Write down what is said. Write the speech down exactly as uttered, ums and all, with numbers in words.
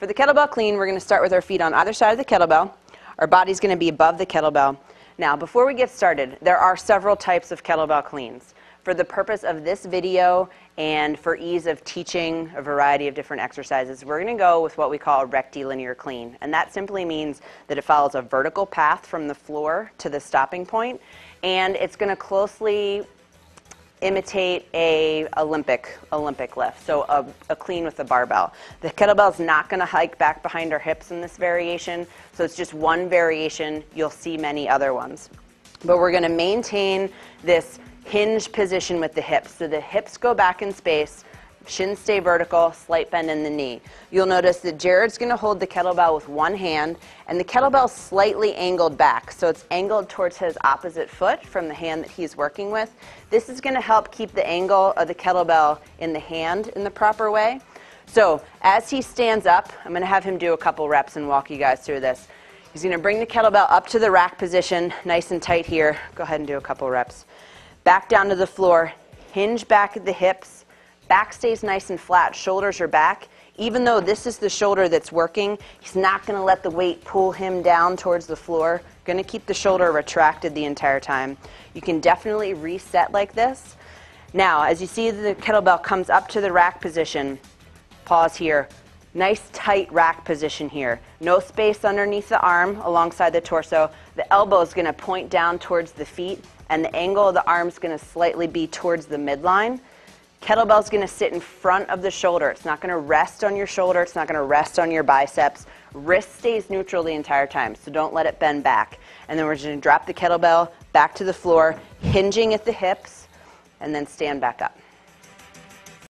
For the kettlebell clean, we're going to start with our feet on either side of the kettlebell. Our body's going to be above the kettlebell. Now, before we get started, there are several types of kettlebell cleans. For the purpose of this video and for ease of teaching a variety of different exercises, we're going to go with what we call a rectilinear clean. And that simply means that it follows a vertical path from the floor to the stopping point, and it's going to closely imitate a Olympic Olympic lift, so a, a clean with a barbell. The kettlebell is not going to hike back behind our hips in this variation, so it's just one variation. You'll see many other ones. But we're going to maintain this hinge position with the hips. So the hips go back in space, shins stay vertical, slight bend in the knee. You'll notice that Jared's going to hold the kettlebell with one hand, and the kettlebell's slightly angled back. So it's angled towards his opposite foot from the hand that he's working with. This is going to help keep the angle of the kettlebell in the hand in the proper way. So as he stands up, I'm going to have him do a couple reps and walk you guys through this. He's going to bring the kettlebell up to the rack position, nice and tight here. Go ahead and do a couple reps. Back down to the floor, hinge back at the hips, back stays nice and flat, shoulders are back. Even though this is the shoulder that's working, he's not going to let the weight pull him down towards the floor. Going to keep the shoulder retracted the entire time. You can definitely reset like this. Now, as you see the kettlebell comes up to the rack position, pause here. Nice tight rack position here. No space underneath the arm alongside the torso. The elbow is going to point down towards the feet, and the angle of the arm is going to slightly be towards the midline. Kettlebell's going to sit in front of the shoulder. It's not going to rest on your shoulder. It's not going to rest on your biceps. Wrist stays neutral the entire time, so don't let it bend back. And then we're going to drop the kettlebell back to the floor, hinging at the hips, and then stand back up.